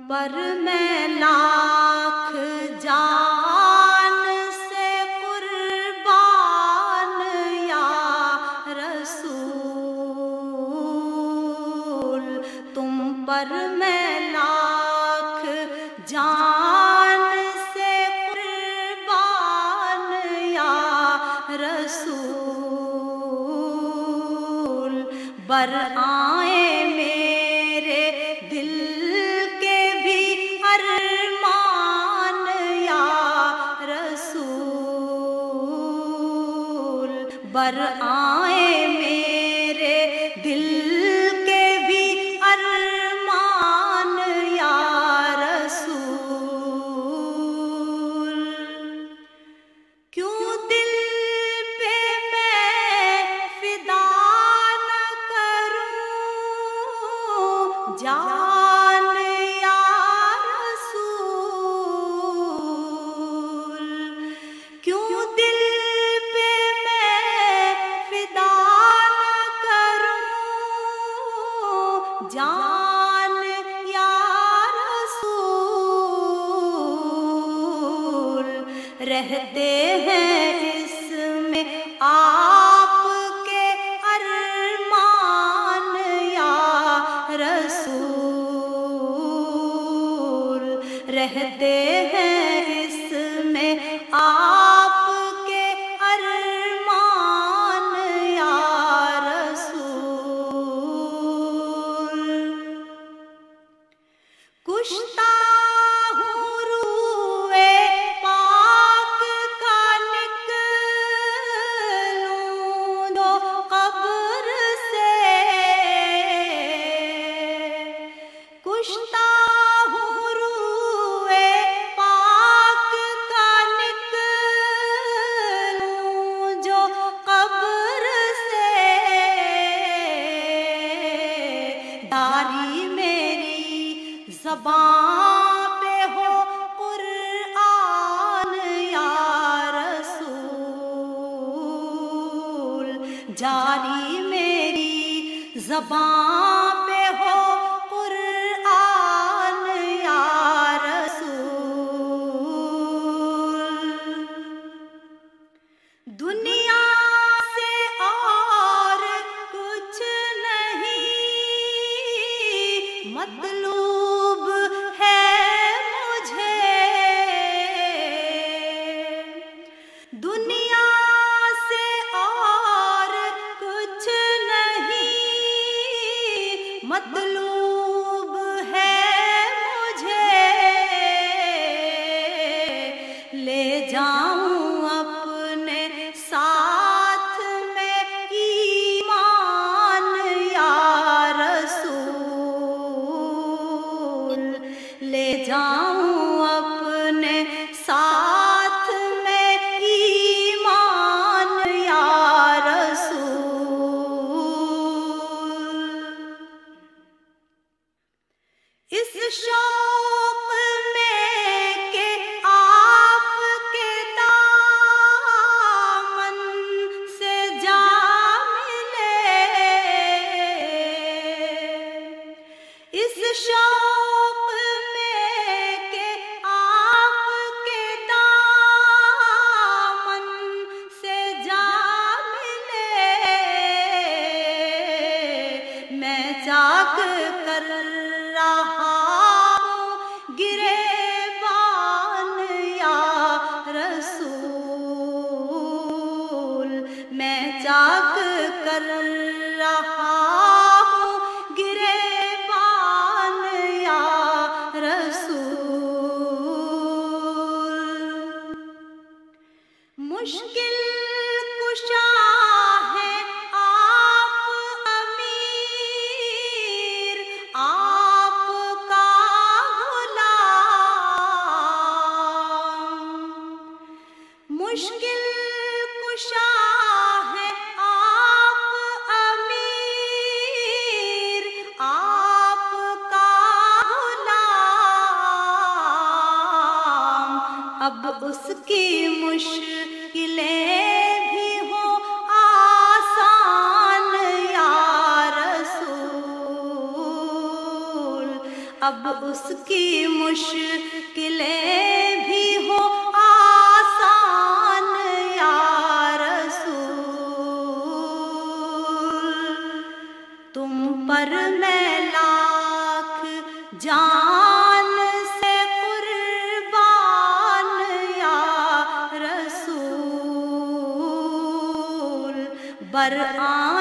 پر میں لاکھ جان سے قربان یا رسول، تم پر میں لاکھ جان سے قربان یا رسول، برآئیں میرے دل کے بھی ارمان یا رسول، برآئیں میرے دل کے بھی ارمان یا رسول، کیوں دل پہ میں فدا نہ کروں جان یا رسول، کیوں دل پہ میں فدا نہ کروں جان یا رسول، رہتے ہیں اس میں آپ کے ارمان یا رسول، رہتے ہیں اس میں آپ کے ارمان یا رسول، کشتا ہوں روئے پاک کا نکلوں دو قبر سے، کشتا ہوں روئے پاک کا نکلوں جو قبر سے، داری میری زباں پہ ہو قرآن یا رسول، جاری میری زباں پہ ہو قرآن یا رسول، دنیا سے اور کچھ نہیں مطلوب ہے مجھے، دنیا سے اور کچھ نہیں مطلوب ہے مجھے، لے جاؤں اپنے ساتھ میں ایمان یا رسول، لے جاؤں اپنے ساتھ میں ایمان یا رسول، اس شوق میں کہ آپ کے دامن سے جا ملے، اس شوق میں کہ آپ کے دامن سے جا ملے، میں چاک کر رہا ہوں گریبان یا رسول، میں چاک کر رہا ہوں گریبان یا رسول، مشکل کشا ہے آپ امیر، آپ کا غلام، مشکل کشا ہے آپ امیر، آپ کا غلام، اب اس کی مشکلیں بھی ہوں آسان یا رسول، اب اس کی مشکلیں بھی ہو آسان یا رسول، تم پر میں لاکھ جان سے قربان یا رسول، برآں